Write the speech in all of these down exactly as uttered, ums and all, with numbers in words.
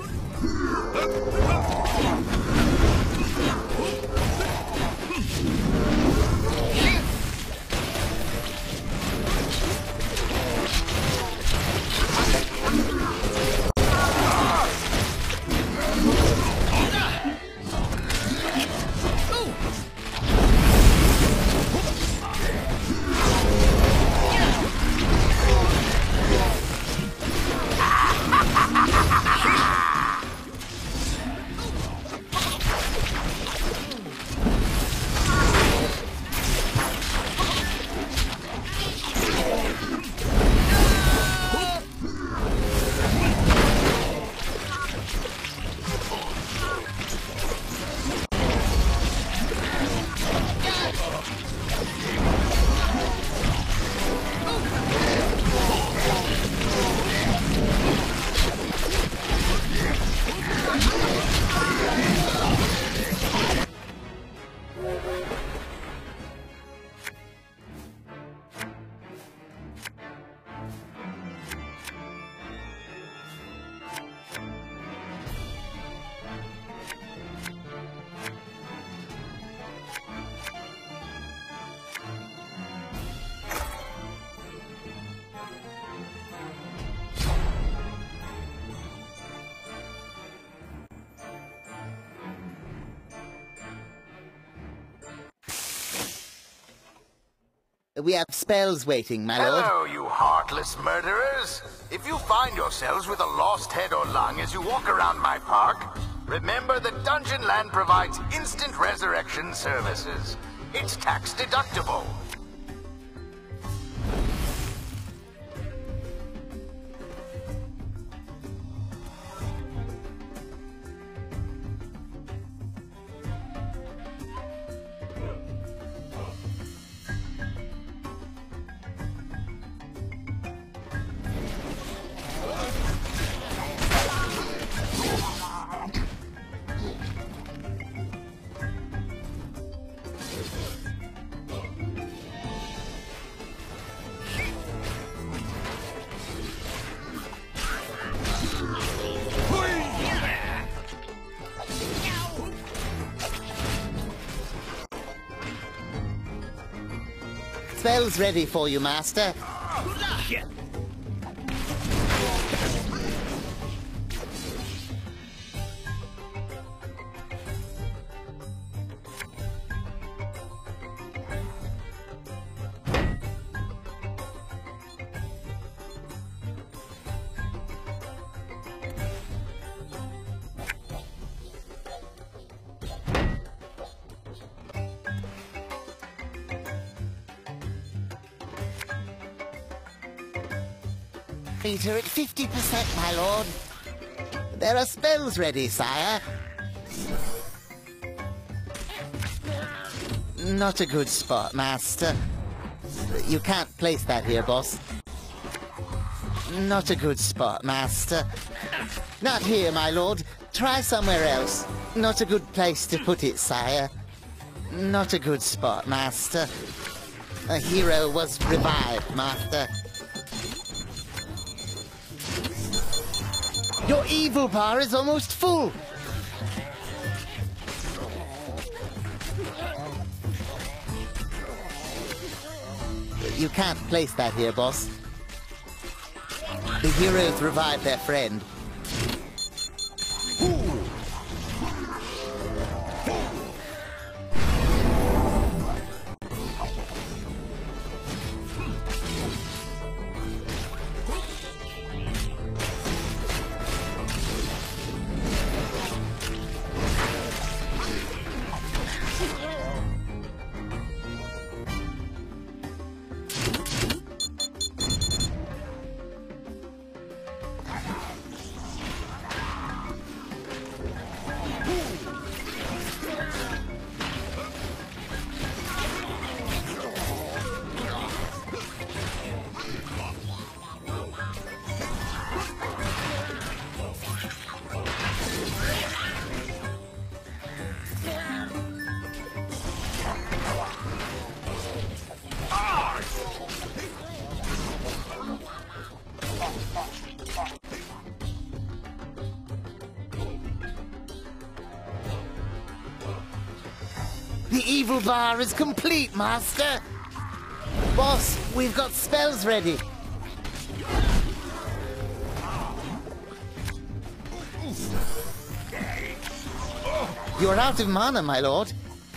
We have spells waiting, my lord. Hello, you heartless murderers. If you find yourselves with a lost head or lung as you walk around my park, remember that Dungeon Land provides instant resurrection services. It's tax deductible. Spells ready for you, master. Peter at fifty percent, my lord. There are spells ready, sire. Not a good spot, master. You can't place that here, boss. Not a good spot, master. Not here, my lord. Try somewhere else. Not a good place to put it, sire. Not a good spot, master. A hero was revived, master. Your evil bar is almost full. You can't place that here, boss. The heroes revived their friend. The evil bar is complete, Master. Boss, we've got spells ready. You're out of mana, my lord.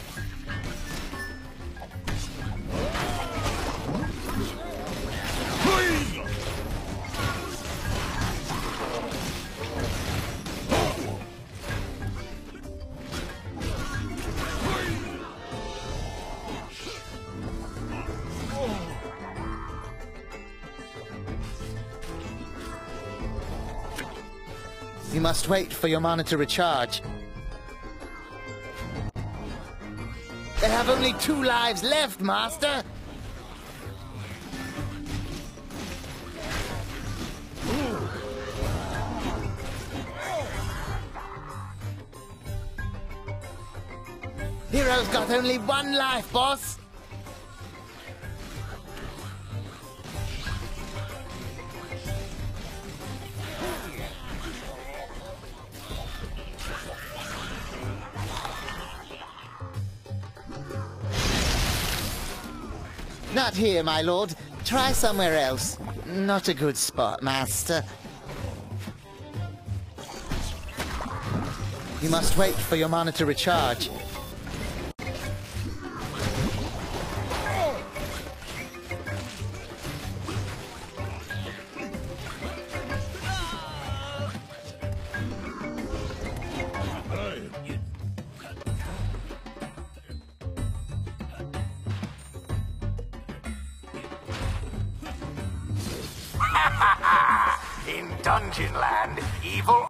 You must wait for your mana to recharge. They have only two lives left, Master! Hero's got only one life, boss! Not here, my lord. Try somewhere else. Not a good spot, Master. You must wait for your mana to recharge. In Dungeon Land, evil